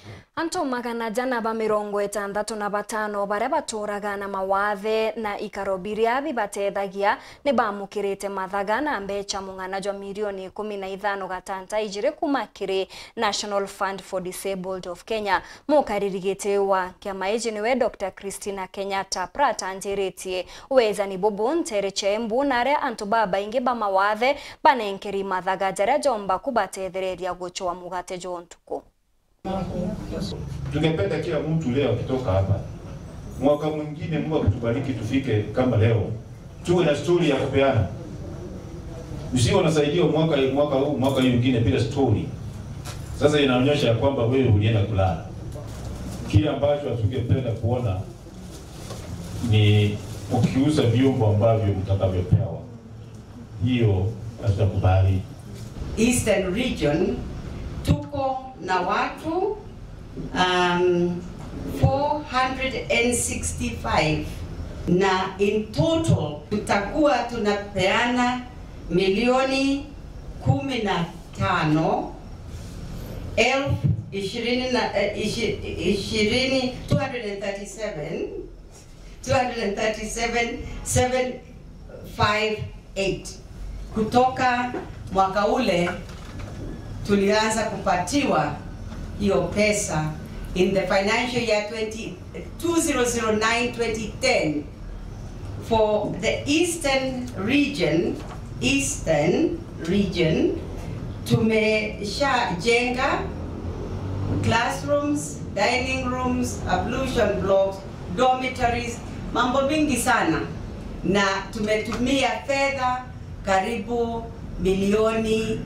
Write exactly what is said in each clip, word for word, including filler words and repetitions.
Anto magana jana ba mirongo itandatu na batano bare baturaga na mawathe na ikarobiria bibatethagia ni bamukirite mathaga na mbecha mung'ana jwa milioni kumi na ithano gatanta ijire kuma kiri National Fund for Disabled of Kenya. Mukaririgite wa kiama iji niwe Doctor Christina Kenyatta Pratt anjiritie weza ni bobo ntereche mbunare anto baba ingi ba mawathe banenkeri mathaga jara jomba kubatethereria guchwa mugate jontuko. Tungependa kila mtu leo akitoka hapa mwaka mwingine Mungu akutubariki tufike kama leo tuwe na story ya kupeana. Usio unasaidia mwaka mwaka huu mwaka mwingine bila story. Sasa inaonyesha kwamba wewe ulienda kulala. Kile ambacho tungependa kuona ni ukiuza vyombo ambavyo mtakavyopewa. Hiyo hatutakubali. Eastern region tuko na watu um, four hundred sixty-five na in total tutakuwa tunapeana milioni kumi na tano elfu ishirini na ishirini two hundred thirty-seven two hundred thirty-seven seven fifty-eight kutoka mwaka ule tulianza kupatiwa hiyo pesa in the financial year twenty oh nine twenty ten for the eastern region eastern region tumesha jenga classrooms, dining rooms, ablution blocks, dormitories, mambo mingi sana, na tumetumia fedha karibu milioni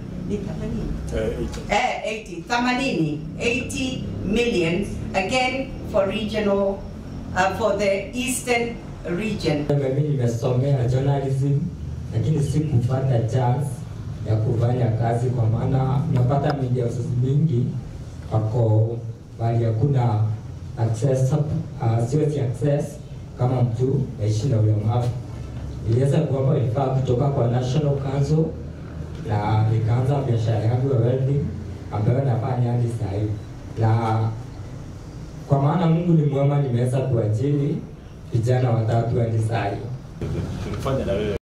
Eh, eighty, themanini, eighty million again for regional, uh, for the eastern region. Mimi nimesomea journalism lakini sikupata chance ya kufanya kazi kwa maana napata media mingi wako bali hakuna access, uh, siwezi access kama mtu aishi na ulemavu. Niliweza kuomba vifaa kutoka kwa National Council na nikaanza biashara yangu ya welding ambayo nafanya hadi sasa hivi. Na kwa maana Mungu ni mwema, nimeweza kuajiri vijana watatu hadi sasa hivi.